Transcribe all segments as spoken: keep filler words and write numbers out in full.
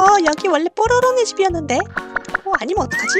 어, 여기 원래 뽀로로네 집이었는데. 어, 아니면 어떡하지?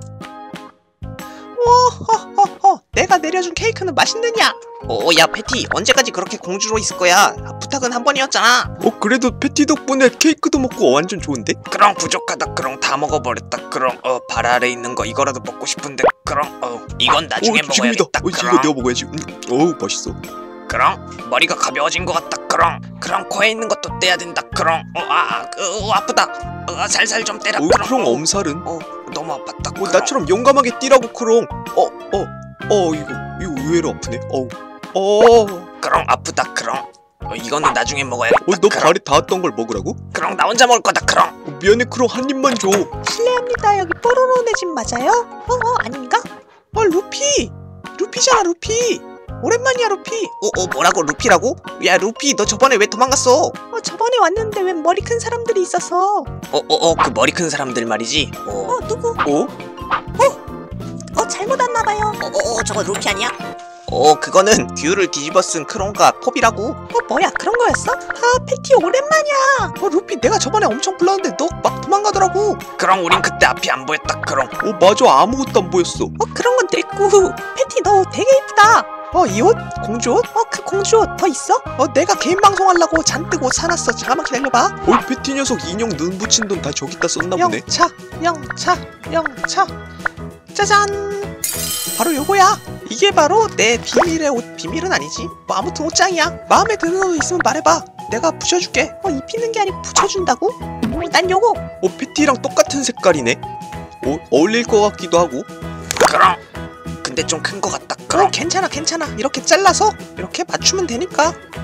오호호호, 내가 내려준 케이크는 맛있느냐? 오, 야 패티, 언제까지 그렇게 공주로 있을 거야? 부탁은 한 번이었잖아. 어 그래도 패티 덕분에 케이크도 먹고 완전 좋은데? 그럼 부족하다. 그럼 다 먹어버렸다. 그럼 어 발 아래 있는 거 이거라도 먹고 싶은데. 그럼 어 이건 나중에 오, 지금이다. 먹어야겠다. 어, 그럼 이거 내가 먹어야지. 음, 어우 맛있어. 그럼 머리가 가벼워진 것 같다. 그럼 그럼 코에 있는 것도 떼야 된다. 그럼 어아 어, 아프다. 어, 살살 좀 때려. 어 그럼 크롱 어, 엄살은? 어 너무 아팠다. 어 그럼. 나처럼 용감하게 뛰라고 크롱. 어어어 어, 이거 이거 의외로 아프네. 어우 어. 그럼 아프다. 그럼 어, 이거는 나중에 먹어야겠다. 어 너 그럼. 발에 닿았던 걸 먹으라고? 그럼 나 혼자 먹을 거다. 그럼 어, 미안해 크롱 한 입만 줘. 실례합니다. 여기 뽀로로네 집 맞아요? 어, 어, 아닌가? 어 루피 루피잖아. 루피 오랜만이야. 루피 어, 어 뭐라고? 루피라고? 야 루피 너 저번에 왜 도망갔어? 어, 저번에 왔는데 웬 머리 큰 사람들이 있어서. 어어어 그 머리 큰 사람들 말이지. 어, 어, 누구? 어? 어, 잘못 왔나봐요. 어어어 저거 루피 아니야? 어 그거는 귤을 뒤집어 쓴 크롱과 포비라고. 어, 뭐야, 그런 거였어? 아, 패티 오랜만이야. 어 루피 내가 저번에 엄청 불렀는데 너 막 도망가더라고. 그럼 우린 그때 앞이 안 보였다. 크롱 어 맞아 아무것도 안 보였어. 어, 그런 건 됐고. 패티 너 옷 되게 이쁘다. 어 이 옷? 공주 옷? 어, 그 공주 옷 더 있어? 어 내가 개인 방송하려고 잔뜩 옷 사놨어. 잠깐만 기다려봐. 어 패티 녀석 인형 눈 붙인 돈 다 저기다 썼나 보네. 영차 영차 영차 짜잔 바로 요거야. 이게 바로 내 비밀의 옷. 비밀은 아니지 뭐 아무튼 옷장이야. 마음에 드는 옷 있으면 말해봐. 내가 부셔줄게. 어, 입히는 게 아니고 붙여준다고? 어, 난 요거. 어 패티랑 똑같은 색깔이네. 어 어울릴 것 같기도 하고. 그럼 근데 좀 큰 거 같다. 그럼 어, 괜찮아 괜찮아. 이렇게 잘라서 이렇게 맞추면 되니까.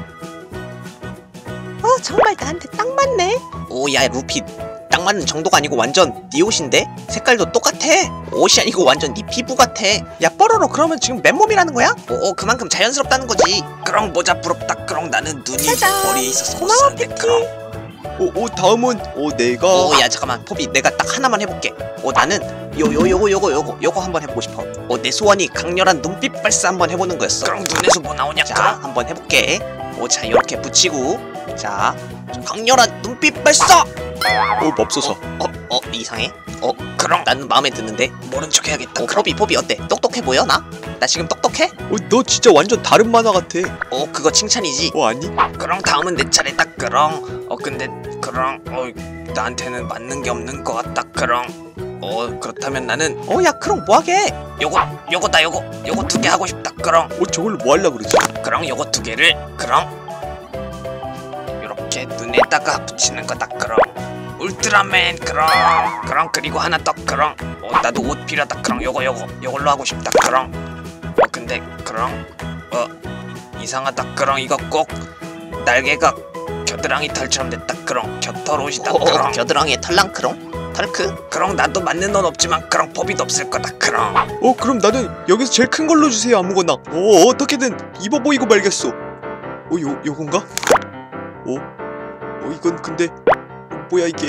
어, 정말 나한테 딱 맞네. 오야 루피 딱 맞는 정도가 아니고 완전 네 옷인데? 색깔도 똑같아. 옷이 아니고 완전 네 피부 같아. 야 뽀로로 그러면 지금 맨몸이라는 거야? 오, 오 그만큼 자연스럽다는 거지. 그럼 모자 부럽다. 그럼 나는 눈이 짜잔. 머리에 있어서 못 고마워, 쓰는데. 패티. 그럼 어, 어 다음은 어 내가 오야 잠깐만 포비 내가 딱 하나만 해볼게. 오 나는 요 요 요거 요거 요거 요거 한번 해보고 싶어. 오 내 소원이 강렬한 눈빛 발사 한번 해보는 거였어. 그럼 눈에서 뭐 나오냐? 자 한번 해볼게. 오 자 이렇게 붙이고 자 강렬한 눈빛 발사. 어 맙소사. 어, 어, 이상해? 어, 그럼 나는 마음에 드는데 모른 척 해야겠다. 어, 포비, 포비 어때? 똑똑해 보여, 나? 나 지금 똑똑해? 어 너 진짜 완전 다른 만화 같아. 어, 그거 칭찬이지? 어 아니? 그럼 다음은 내 차례다. 그럼 어, 근데 그럼 어, 나한테는 맞는 게 없는 것 같다. 그럼 어, 그렇다면 나는 어, 야, 그럼 뭐하게? 요거, 요거다, 요거, 요거 두 개 하고 싶다. 그럼 어 저걸로 뭐 하려 그러지? 그럼 요거 두 개를 그럼 요렇게 눈에다가 붙이는 거다. 그럼 울트라맨. 그럼 그럼 그리고 하나 더. 그럼 어, 나도 옷 필요하다. 그럼 요거 요거 요걸로 하고 싶다. 그럼 어 근데 그럼 어 이상하다. 그럼 이거 꼭 날개가 겨드랑이 털처럼 됐다. 그럼 겨털옷이다. 어, 그럼 겨드랑이에 털랑크롱? 털크? 그럼 나도 맞는 옷 없지만 그럼 법이도 없을 거다. 그럼 어 그럼 나는 여기서 제일 큰 걸로 주세요 아무거나. 어 어떻게든 입어 보이고 말겠어. 어요 요건가? 어? 어 이건 근데 어, 뭐야 이게?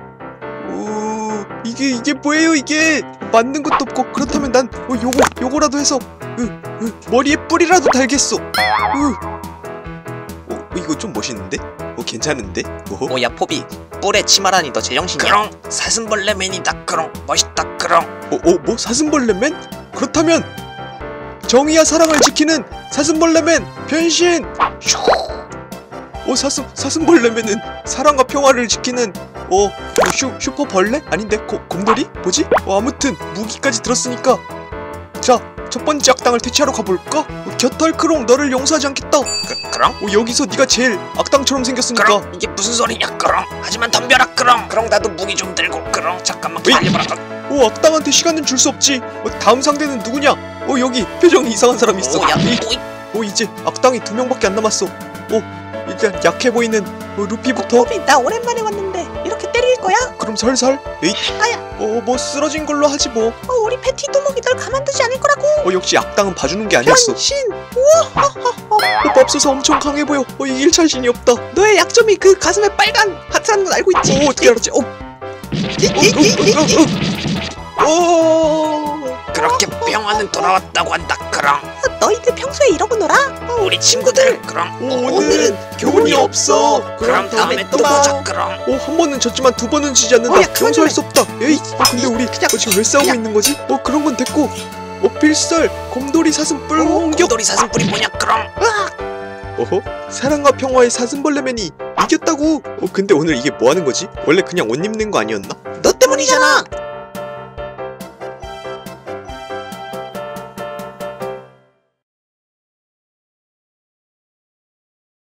오 이게 이게 뭐예요 이게? 맞는 것도 없고. 그렇다면 난 어, 요거 요거라도 해서 으, 으, 머리에 뿌리라도 달겠어. 으. 어 이거 좀 멋있는데? 어 괜찮은데? 어? 오야 포비 뿔에 치마라니 너 제정신이야? 그럼 사슴벌레맨이다. 그럼 멋있다. 그럼 어, 어, 뭐 사슴벌레맨? 그렇다면 정의와 사랑을 지키는 사슴벌레맨 변신! 슈! 어, 사슴, 사슴벌레맨은 사랑과 평화를 지키는 어, 뭐 슈, 슈퍼벌레? 아닌데, 고, 곰돌이? 뭐지? 어, 아무튼 무기까지 들었으니까 자, 첫 번째 악당을 퇴치하러 가볼까? 어, 겨털크롱 너를 용서하지 않겠다. 그, 그럼? 어, 여기서 네가 제일 악당처럼 생겼으니까 그럼 이게 무슨 소리냐? 그럼 하지만 덤벼라. 그럼 그럼 나도 무기 좀 들고. 그럼 잠깐만 기다려봐라. 어, 악당한테 시간은 줄 수 없지. 어, 다음 상대는 누구냐? 어, 여기 표정이 이상한 사람이 있어. 오야 이, 오이 어 이제 악당이 두 명밖에 안 남았어. 어 일단 약해 보이는 어, 루피부터. 포비, 나 오랜만에 왔는데 이렇게 때릴 거야? 그럼 살살. 에잇. 아야. 어뭐 쓰러진 걸로 하지 뭐. 어, 우리 패티 두목이 널 가만두지 않을 거라고. 어 역시 악당은 봐주는 게 아니었어. 변신. 어 맙소사 엄청 강해 보여. 어 이길 자신이 없다. 너의 약점이 그 가슴에 빨간 하트라는 건 알고 있지? 어 어떻게 알았지? 어. 어, 어, 어, 어, 어. 그렇게 평화는 돌아왔다고 한다 그럼. 어, 너희들 평소에 이러고 놀아? 어, 우리 친구들 그럼. 오, 오늘은 교훈이 없어. 그럼 다음에 또 보자 그럼. 어, 한 번은 졌지만 두 번은 지지 않는다. 어, 야, 그만 좀 용서할 해. 수 없다. 에이, 어, 근데 우리 어, 지금 왜 싸우고 있는 거지? 어, 그런 건 됐고. 어, 필살, 곰돌이 사슴뿔 공격. 곰돌이 사슴뿔이 뭐냐 그럼. 어허? 사랑과 평화의 사슴벌레맨이 이겼다고. 어, 근데 오늘 이게 뭐 하는 거지? 원래 그냥 옷 입는 거 아니었나? 너 때문이잖아.